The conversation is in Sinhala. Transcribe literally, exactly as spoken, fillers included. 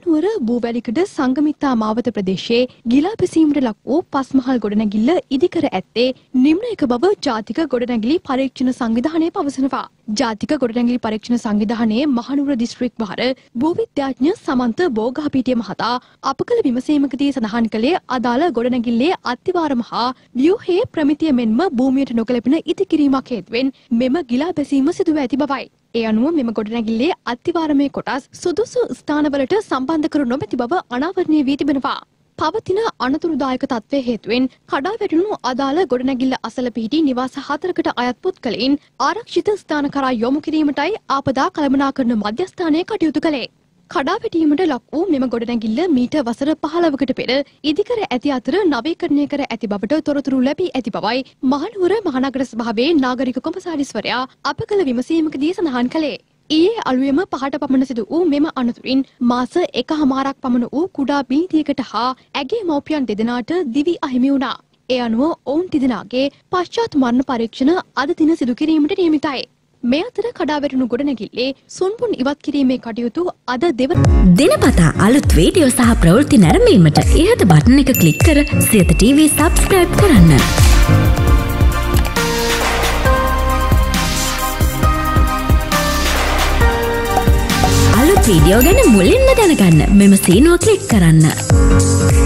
මහනුවර බූවැලිකඩ සංගමිත්තා මාවත ප්‍රදේශයේ ගිලා බැසීමට ලක් වූ පස්මහල් ගොඩනැගිල්ල ඉදිකර ඇත්තේ නිම්න එක බව ජාතික ගොඩනැගිලි පරීක්ෂණ සංවිධානය පවසනවා. ජාතික ගොඩනැගිලි පරීක්ෂණ සංවිධානයේ මහනුවර දිස්ත්‍රික් භාර භූවිද්‍යාඥ සමන්ත බෝගහපීටිය මහතා අප කළ විමසීමකදී සඳහන් කළේ අදාළ ගොඩනැගිල්ලේ අත්තිවාරම හා ව්‍යුහයේ ප්‍රමිතිය මෙන්ම භූමියට නොගැලපෙන ඉදිකිරීමක් හේතුවෙන් මෙම ගිලා බැසීම සිදුව ඇති බවයි. ඒ අනුව මෙම ගොඩනැගිල්ලේ අත්තිවාරමේ කොටස් සුදුසු ස්ථානවලට සම්බන්ධ කර නොමැති බව අනාවරණය වී තිබෙනවා. පවතින අනතුරුදායක තත්ත්වය හේතුවෙන් කඩා වැටුණු අදාළ ගොඩනැගිල්ල අසල පිහිටි නිවාස හතරකට අයත් පුද්ගලයින් ආරක්ෂිත ස්ථාන කරා යොමු කිරීමටයි ආපදා කළමනාකරන මධ්‍යස්ථානය කටයුතු කළේ. කඩා වැටීමට ලක් වූ මෙම ගොඩනැගිල්ල මීට වසර පහළවකට පෙර ඉදිකර ඇති අතර නවීකරණය කර ඇති බවට තොරතුරු ලැබී ඇති බවයි මහනුවර මහනගර සභාවේ නාගරික කොමසාරිස්වරයා අප කළ විමසීමකදී සඳහන් කළේ. ඊයේ අලුයම පහට පමණ සිදු වූ මෙම අනතුරින් මාස එකහමාරක් පමණ වූ කුඩා බිලිතියකට හා ඇගේ මව්පියන් දෙදෙනාට දිවි අහිමි වුණා. ඒ අනුව ඔවුන් තිදෙනාගේ පශ්චාත් මරණ පරීක්ෂණ අද දින සිදු කිරීමට නියමිතයි. මේ අතර කඩා වැටුණු ගොඩනැගිල්ලේ සුන්බුන් ඉවත් කිරීමේ කටයුතු අද දෙවන දිනපතා අලුත් වීඩියෝ සහ ප්‍රවෘත්ති නැරඹීමට ඉහත බටන් එක ක්ලික් කර සියත ටීවී සබ්ස්ක්‍රයිබ් කරන්න. අලුත් වීඩියෝ ගැන මුලින්ම දැනගන්න මෙම සීනුව ක්ලික් කරන්න.